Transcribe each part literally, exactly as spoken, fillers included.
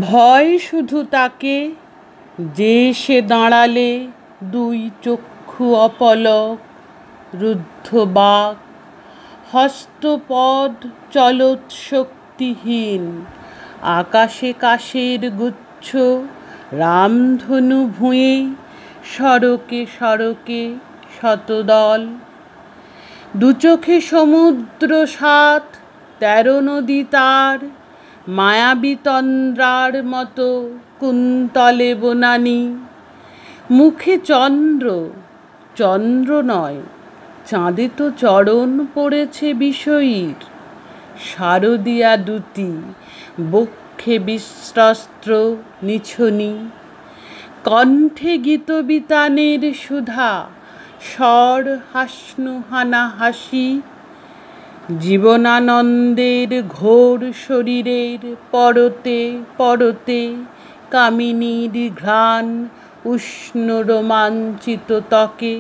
ভয় শুধু তাকে যে সে দাঁড়ালে দুই চক্ষু অপলক, রুদ্ধ বাক, হস্তপদ চলত শক্তিহীন, আকাশে কাশের গুচ্ছ, রামধনু ভুঁয়ে, সড়কে সড়কে শতদল, দুচোখে সমুদ্র সাত, তেরো নদী তার, মায়াবী তন্দ্রার মতো কুন্তলে বনানী, মুখে চন্দ্র, চন্দ্র নয়, চাঁদে তো চরণ পড়েছে বিষয়ীর, শারদিয়া দ্যুতি, বক্ষে বিস্রস্ত্র নিছনি, কণ্ঠে গীতবিতানের সুধা, স্বর হাসনুহানা হাসি, জীবনানন্দের ঘোর শরীরের পরতে পরতে কামিনীর ঘ্রাণ উষ্ণ রোমাঞ্চিত ত্বকে।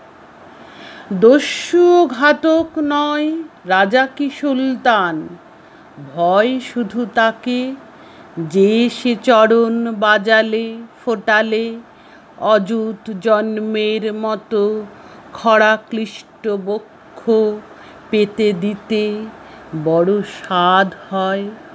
দস্যু ও ঘাতক নয় রাজা কি সুলতান, ভয় শুধু তাকে যে সে চরণ বাজালে ফোটালে, অযুত জন্মের মতো খরা ক্লিষ্ট বক্ষ পেতে দিতে বড় সাধ হয়।